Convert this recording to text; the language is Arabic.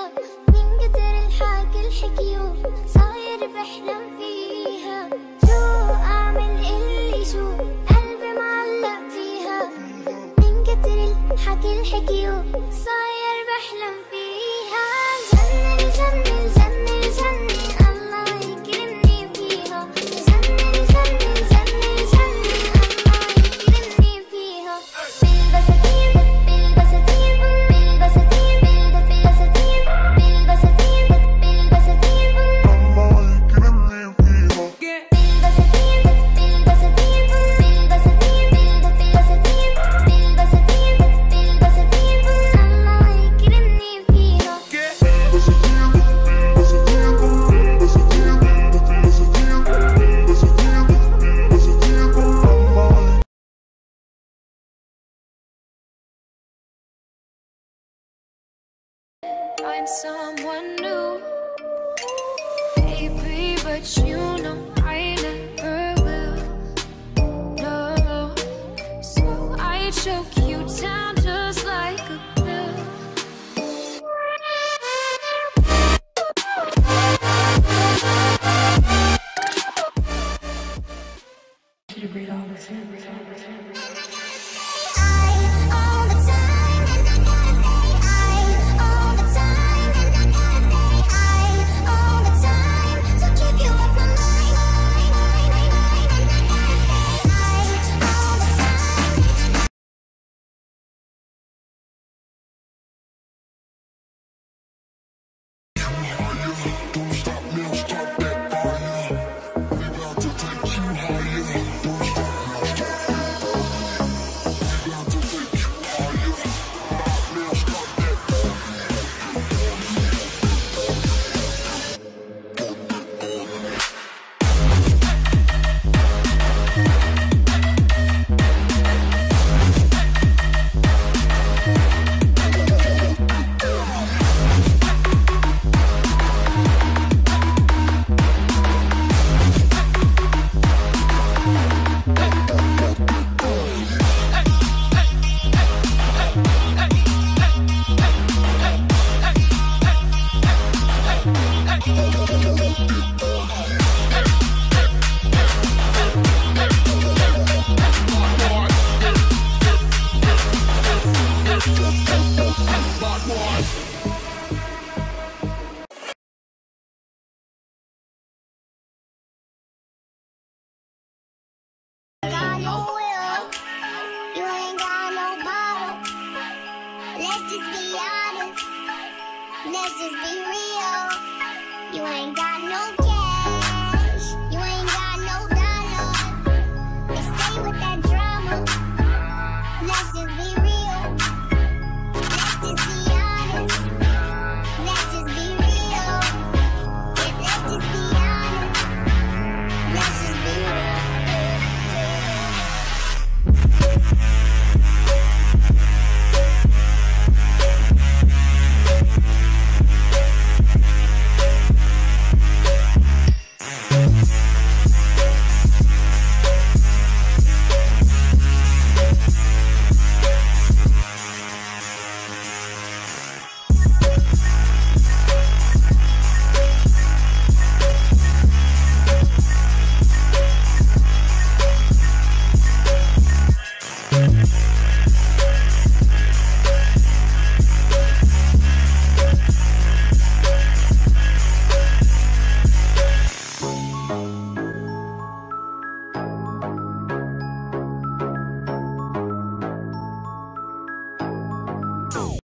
فيها، من كتر الحكي الحكيو صاير بحلم فيها. شو أعمل اللي شو قلبي معلق فيها، من كتر الحكي الحكيو صاير بحلم فيها. جنن جنن جنن جنن الله يكرمني فيها، جنن جنن جنن جنن الله يكرمني فيها. بالبساتين بالبساتين بالبساتين بالبساتين بالبساتين بالبساتين الله يكرمني فيها. بالبساتين بالبساتين بالبساتين بالبساتين بالبساتين بالبساتين الله يكرمني فيها. Find someone new, baby, but you know I never will. No, so I choke you down just like a pill. You breathe all this in. All the time and I gotta stay. All the time and I gotta stay. All the time to keep you off my mind. And I gotta stay. All the time. Don't stop me, I'll stop that fire. We about to take you higher. Don't stop me, I'll stop that fire. We about to take you higher. Stop me, I'll stop that Got no will, you ain't got no bottle. Let's just be honest, let's just be real. You ain't got no cash, you ain't got no dollar. Let's stay with that drama, let's just be real. Let's just be honest, let's just be real. Yeah, let's just be honest, let's just be real.